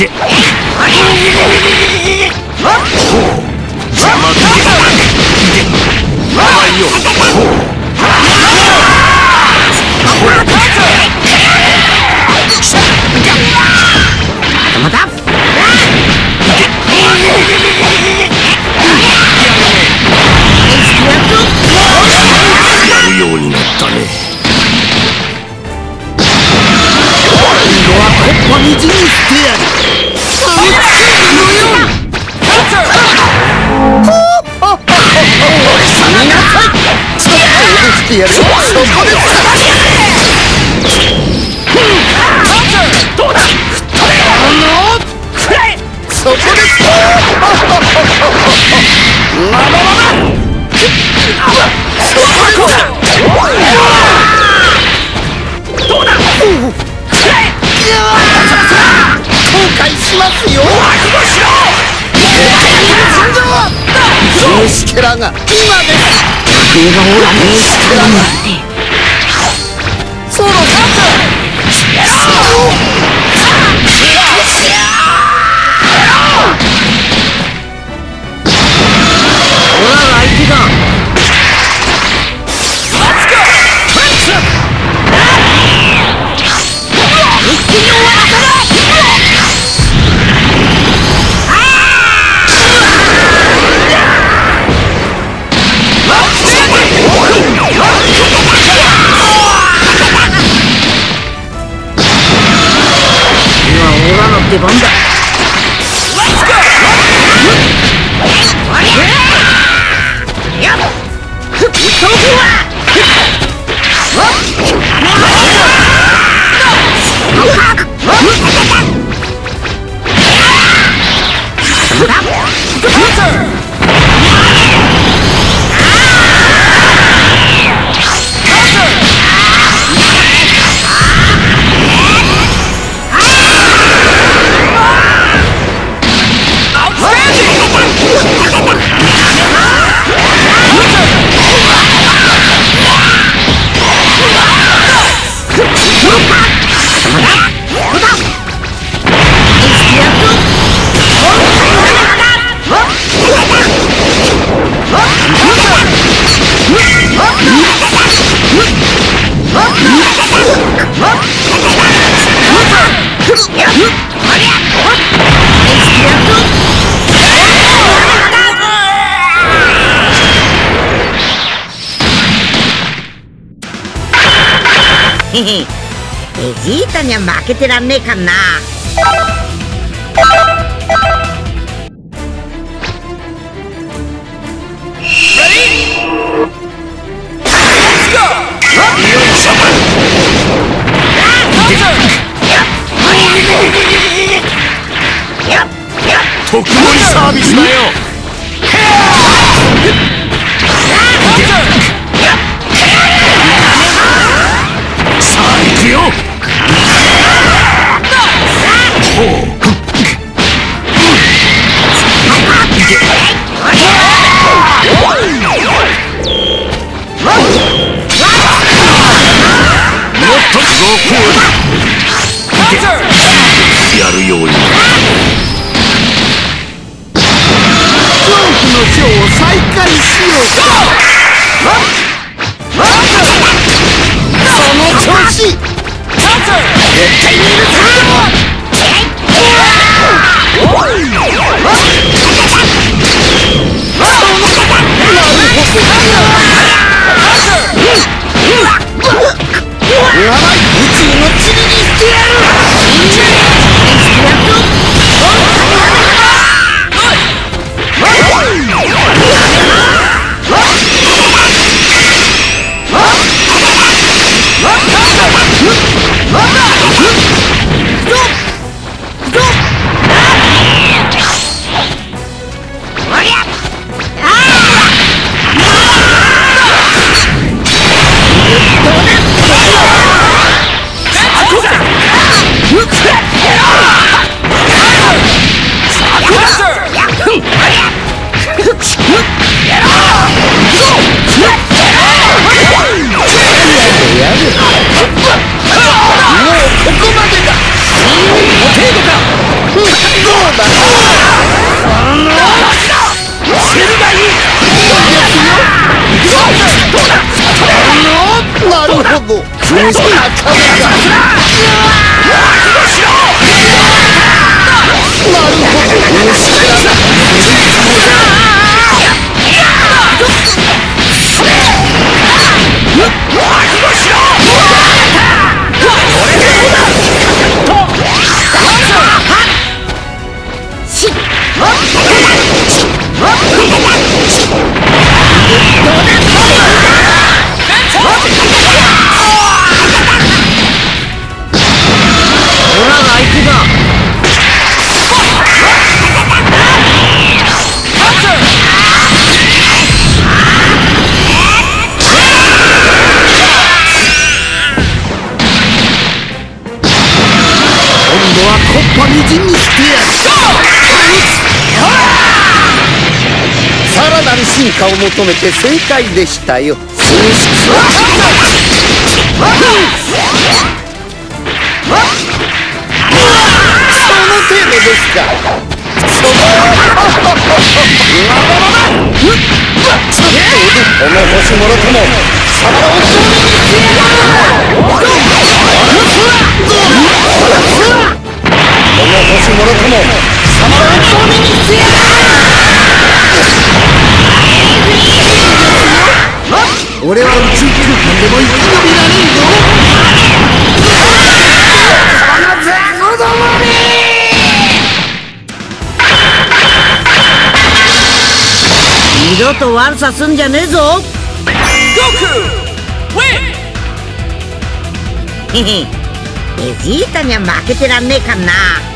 やるようになったね。 今度はコッパみじんにしてやる。見なさい。ちょっと落としてやる。そこです。どうだ。そこです。どうだ。後悔しますよ。虫けらが今です。上がおら虫けらがそろそろほら相手だ。出番だ。ベジータには負けてらんねえかんな。 特盛りサービスだよ。さあ行くよ。もっとやるようになったね。 のショーを再開しようか。その調子。絶対に許さない。宇宙の地理さらなる進化を求めて正解でしたよ。その程度ですか。この星もろともサバラを攻撃してやる。この星もろともサバラを攻撃してやる。俺は宇宙空間でも生き延びられんぞ。この雑魚どもめ。二度と悪さすんじゃねえぞ。ゴクウィン。へへ、ベジータには負けてらんねえかんな。